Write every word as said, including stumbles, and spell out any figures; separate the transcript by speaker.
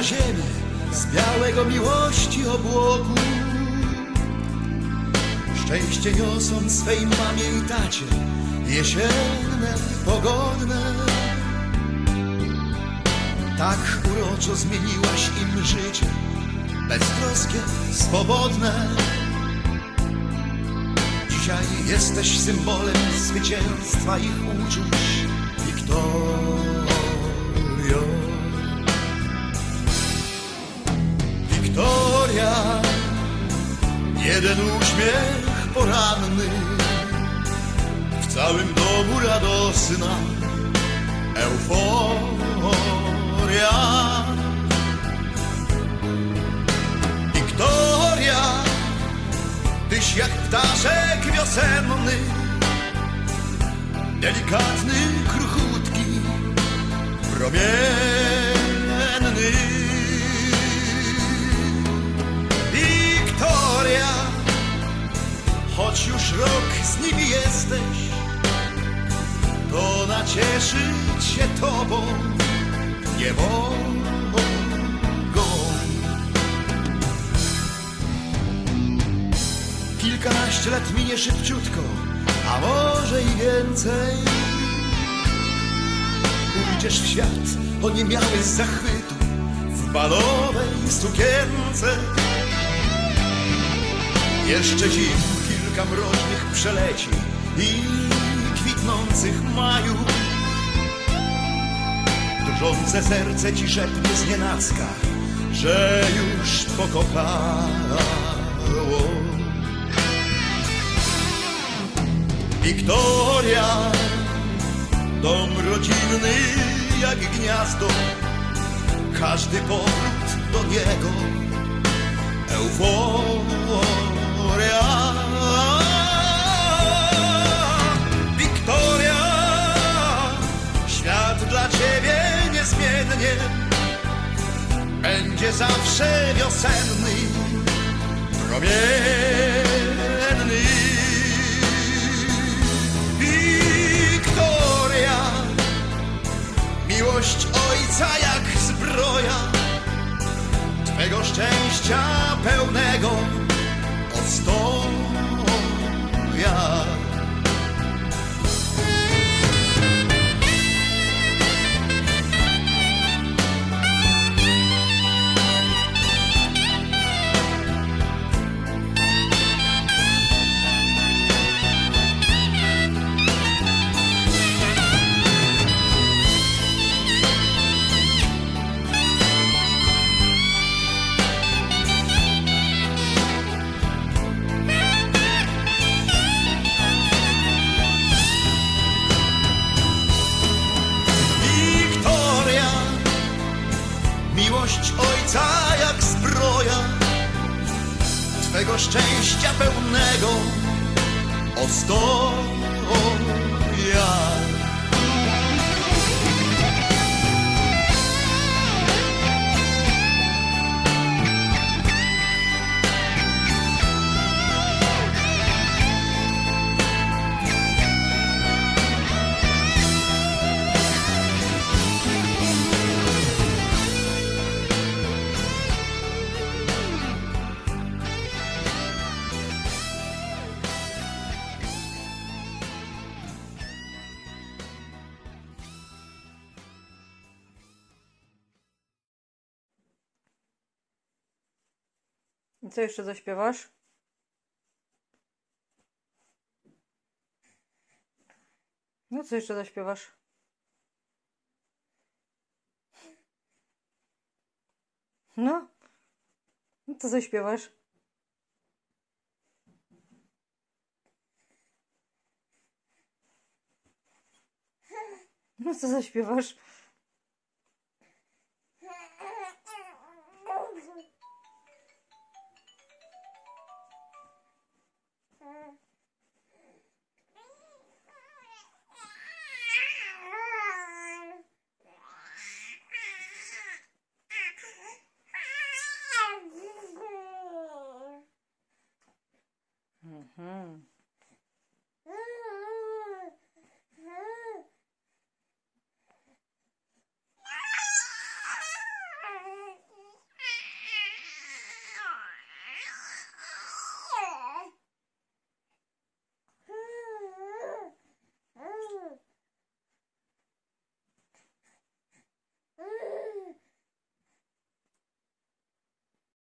Speaker 1: na ziemię z białego miłości obłoku. Szczęście niosą swej mamie i tacie, jesienne, pogodne. Tak uroczo zmieniłaś im życie, beztroskie, swobodne. Dzisiaj jesteś symbolem zwycięstwa ich uczuć, Wiktorio. Wiktoria, jeden uśmiech poranny, w całym domu radosna euforia. Wiktoria, tyś jak ptaszek wiosenny, delikatny, kruchutki, promienny. Wiktoria, choć już rok z nimi jesteś, to nacieszyć się tobą nie mogą. Kilkanaście lat minie szybciutko, a może i więcej. Pójdziesz w świat oniemiały z zachwytu w balowej sukience. Jeszcze zim kilka mroźnych przeleci i kwitnących maju. Drżące serce ci szepnie znienacka, że już pokochało. Wiktoria, dom rodzinny jak gniazdo, każdy powrót do niego euforia. Wiktoria, świat dla ciebie niezmiennie będzie zawsze wiosenny, promienny. Miłość ojca jak zbroja, twego szczęścia pełnego ostoja. Miłość ojca jak zbroja, twego szczęścia pełnego ostoja.
Speaker 2: I co jeszcze zaśpiewasz? No co jeszcze zaśpiewasz? No? No co zaśpiewasz? No co zaśpiewasz? Mhm.